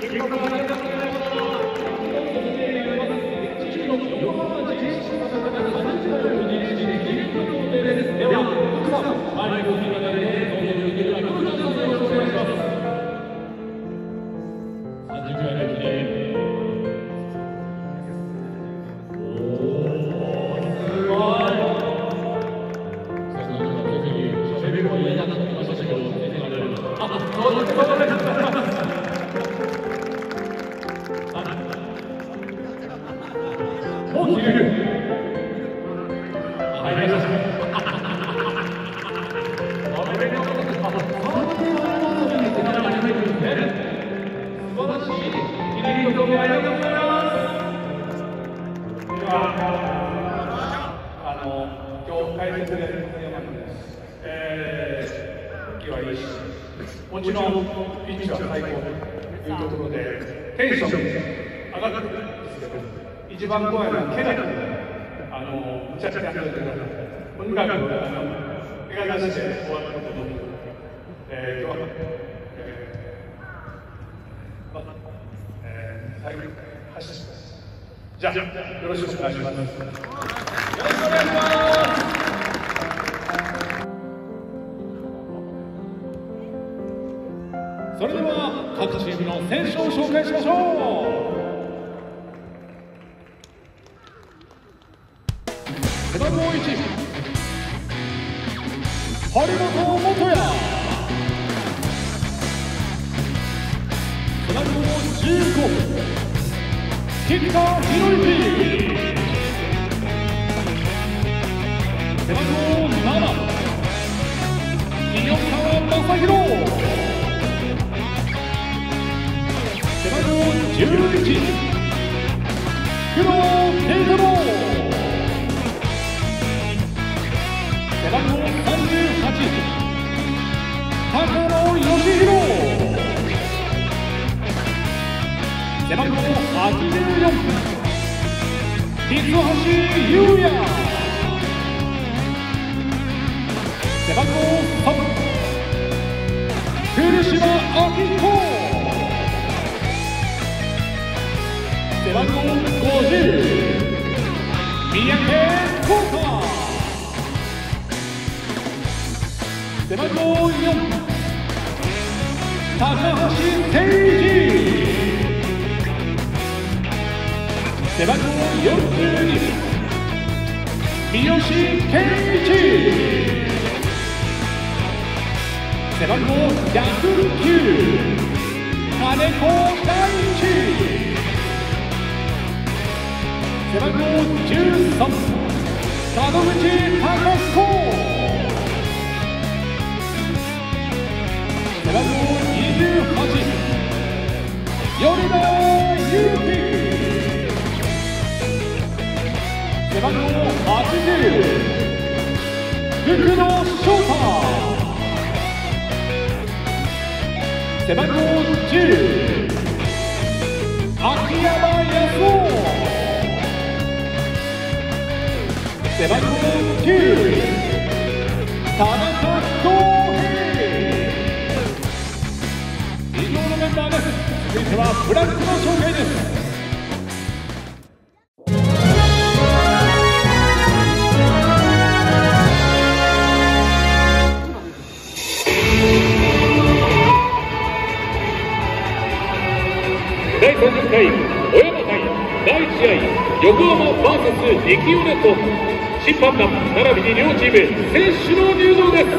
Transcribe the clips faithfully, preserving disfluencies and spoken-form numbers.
もちろんピッチは最高というところでテンション上がってくるんですけど、一番怖いのは怪我あのむちゃくちゃやってください。とにかくあの怪我出して終わったことに、えー、今日は、えーまあえー、最後に走ってます。じゃあよろしくお願いします。よろしくお願いします。それでは各チームの選手を紹介しましょう。背番号いち、張本元也。背番号じゅうご、菊田博之。背番号なな、清川正宏。背番号じゅういち、工藤慶太郎。背番号さんじゅうはち、高野義弘。背番号はちじゅうよん、三橋優也。背番号さん、古島明彦。背番号ごじゅう、三宅幸太。背番号よん、高橋誠二。背番号よんじゅうに、三好健一。背番号ひゃくきゅう、金子大地。背番号じゅうさん、門口貴彦。背番号にじゅうはち、米田裕樹。背番号はちじゅう、福野翔太。背番号じゅう、秋山康夫。背番号きゅう、田中康平。以上のメンバーです。続いてはブラックの紹介です。だいさんじゅっかい小山杯だいいち試合、横浜 ブイエス 力ユネット。審判団並びに両チーム選手の入場です。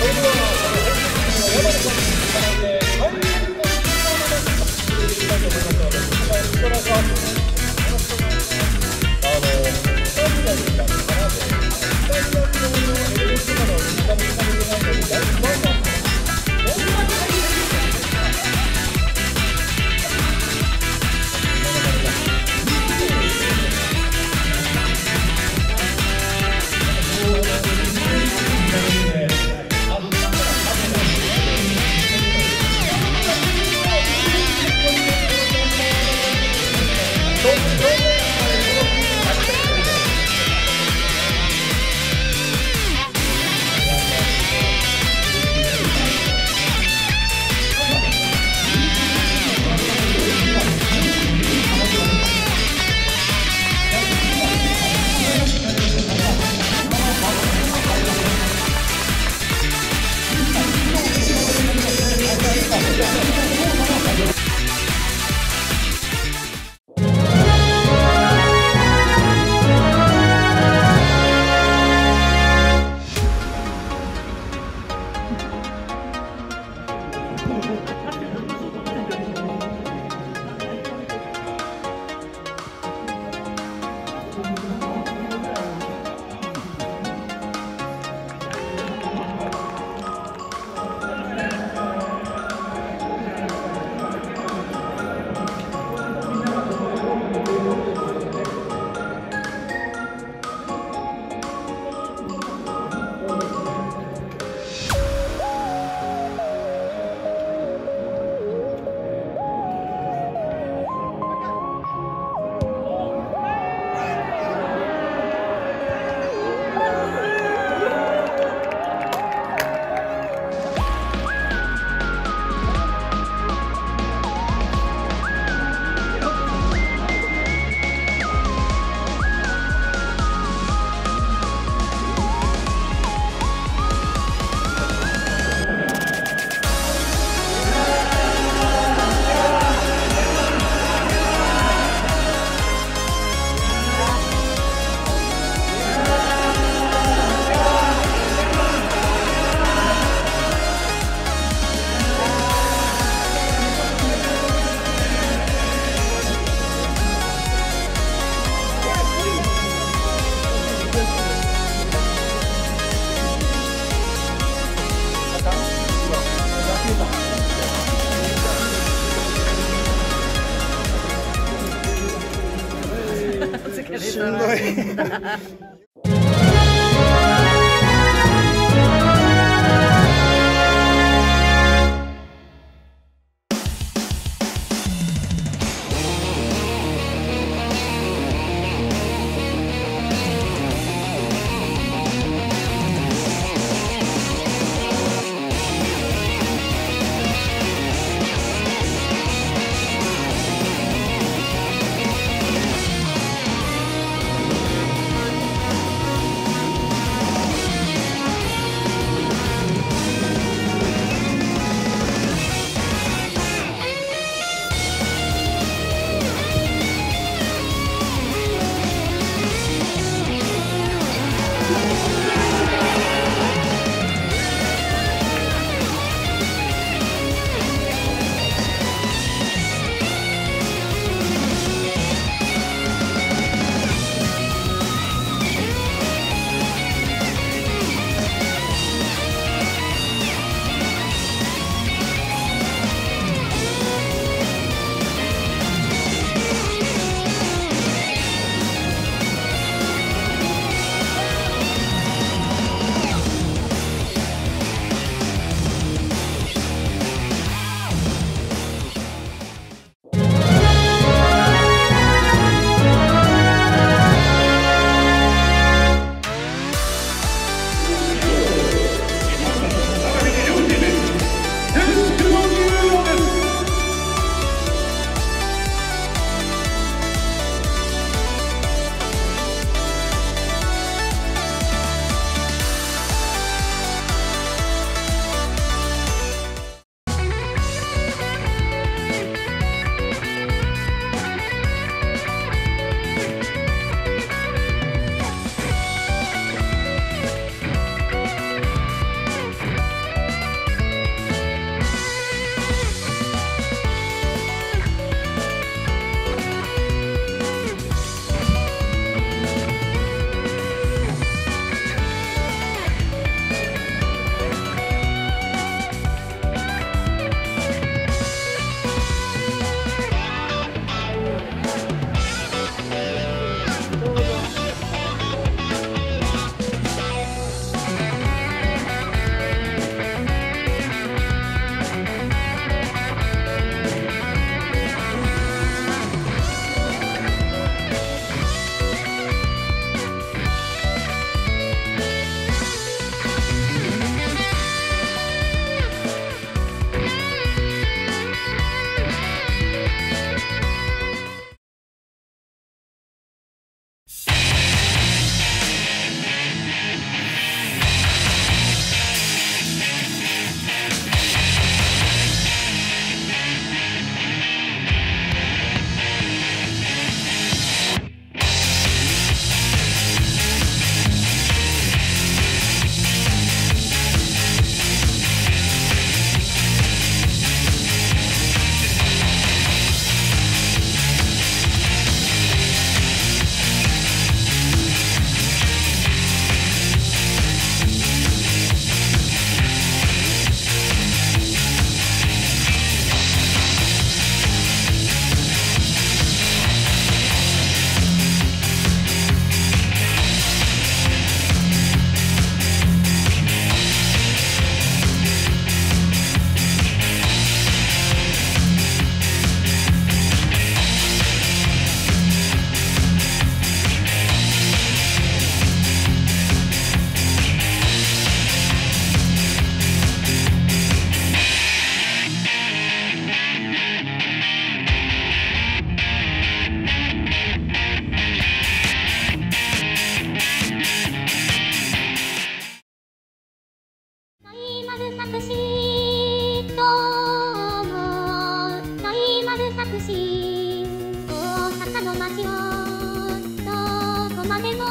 しんどい。 までの